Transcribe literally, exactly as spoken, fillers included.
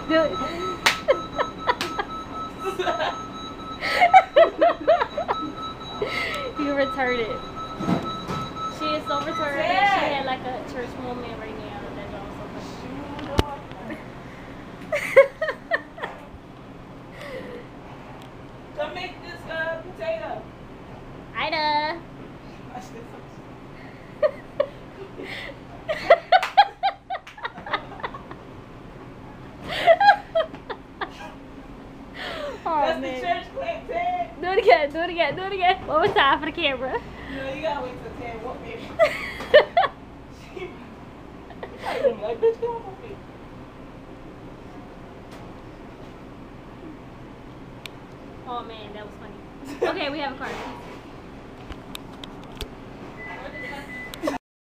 Do it. You retarded. She is so retarded that she had like a church moment right now. That's also funny. Come make this uh, potato. Ida. Oh, That's man. the church clap, Ted. Do it again, do it again, do it again. One more time for the camera. No, you gotta wait till Ted whoop me. Like, bitch, get off my feet. Oh man, that was funny. Okay, we have a card.